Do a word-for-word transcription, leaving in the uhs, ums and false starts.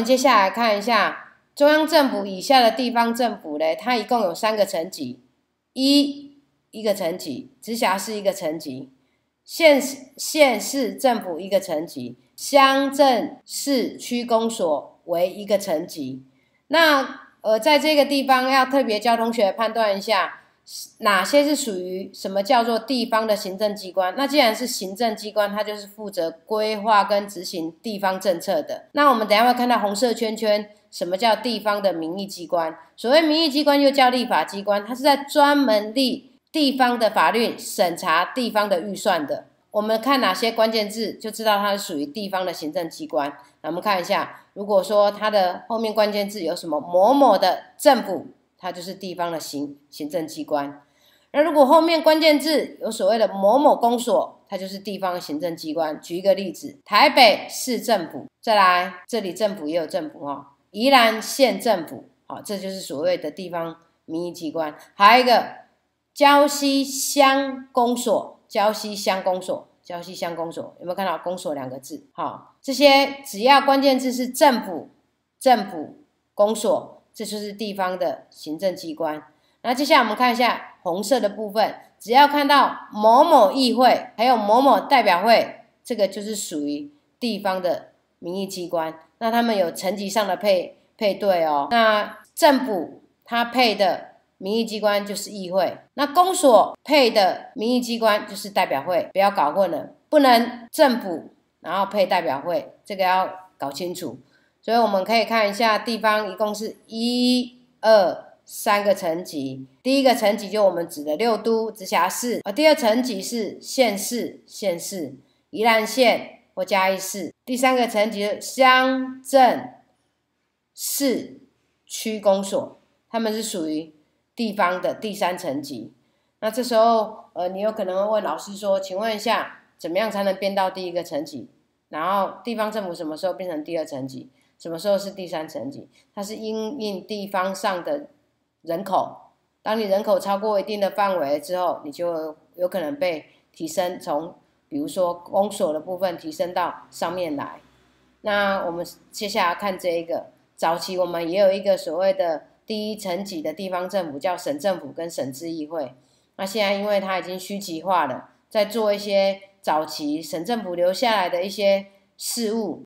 接下来看一下中央政府以下的地方政府嘞，它一共有三个层级：一一个层级，直辖市一个层级，县县市政府一个层级，乡镇市区公所为一个层级。那呃，在这个地方要特别教同学判断一下，哪些是属于什么叫做地方的行政机关。那既然是行政机关，它就是负责规划跟执行地方政策的。那我们等一下会看到红色圈圈，什么叫地方的民意机关？所谓民意机关又叫立法机关，它是在专门立地方的法律，审查地方的预算的。我们看哪些关键字就知道它是属于地方的行政机关。那我们看一下，如果说它的后面关键字有什么某某的政府，它就是地方的行行政机关。那如果后面关键字有所谓的某某公所，它就是地方的行政机关。举一个例子，台北市政府，再来这里政府也有政府哦，宜兰县政府，好，这就是所谓的地方民意机关。还有一个礁溪乡公所，礁溪乡公所，礁溪乡公所，有没有看到公所两个字？好，这些只要关键字是政府、政府、公所，这就是地方的行政机关。那接下来我们看一下红色的部分，只要看到某某议会，还有某某代表会，这个就是属于地方的民意机关。那他们有层级上的配配对哦。那政府它配的民意机关就是议会，那公所配的民意机关就是代表会，不要搞混了，不能政府然后配代表会，这个要搞清楚。所以我们可以看一下，地方一共是一、二、三个层级。第一个层级就我们指的六都、直辖市，而第二层级是县市、县市、宜兰县或嘉义市。第三个层级是乡镇市区公所，他们是属于地方的第三层级。那这时候，呃，你有可能会问老师说，请问一下，怎么样才能变到第一个层级？然后地方政府什么时候变成第二层级？什么时候是第三层级？它是因应地方上的人口，当你人口超过一定的范围之后，你就有可能被提升，从比如说公所的部分提升到上面来。那我们接下来看这一个，早期我们也有一个所谓的第一层级的地方政府，叫省政府跟省治议会。那现在因为它已经虚级化了，在做一些早期省政府留下来的一些事务，